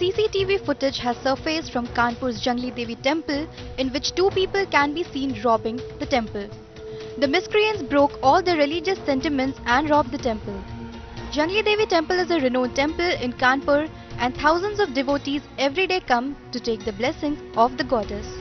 CCTV footage has surfaced from Kanpur's Junglee Devi temple, in which two people can be seen robbing the temple. The miscreants broke all the religious sentiments and robbed the temple. Junglee Devi temple is a renowned temple in Kanpur, and thousands of devotees every day come to take the blessings of the goddess.